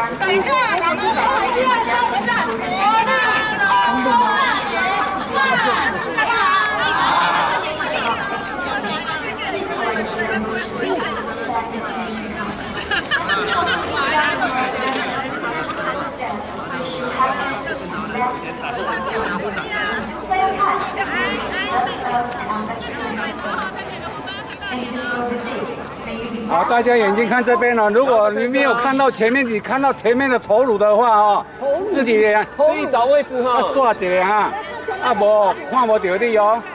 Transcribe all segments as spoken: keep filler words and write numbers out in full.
等一下，老师，一二三，不站，国立工工大学，好不好？ 好，大家眼睛看这边了。如果你没有看到前面，你看到前面的头颅的话哦，自己自己找位置哈， 要刷一下啊，啊无看不到你哦。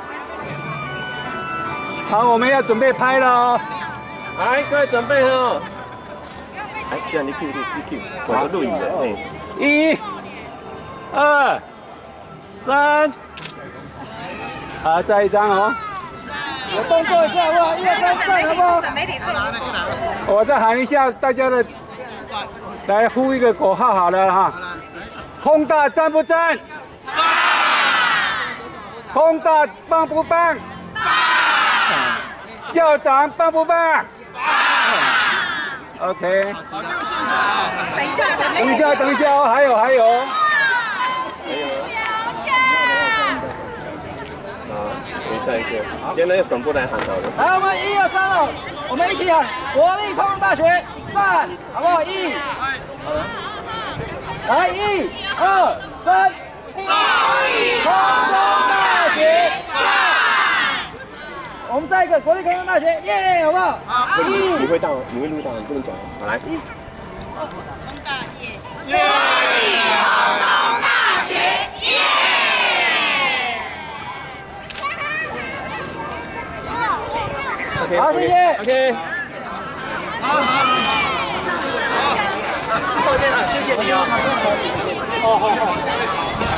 好，我们要准备拍了哦。 来，各位准备哦。哎，既然你 Q 你 Q， 我们录影的，哎， 一、二、三，好，再一张哦。我动作一下好不好？一二三，站好不好？我再喊一下大家的，来呼一个口号好了哈。空大站不站？站。空大棒不棒？棒。校长棒不棒？棒。OK。 等一下， 等一下，等一下哦，还有还有。 还有。再一个，连那个本部来喊到的。 来，我们一二三哦，我们一起喊国立空中大学站，好不好？一，好了，来一二三，国立空中大学站。我们再一个国立空中大学，耶，好不好？好。 一，你会到，你会录到，你不能讲。好来。一， 空大耶，国立空中大学耶。 好，谢谢。 OK。好好好。好，抱歉啊，谢谢你啊。哦，好好。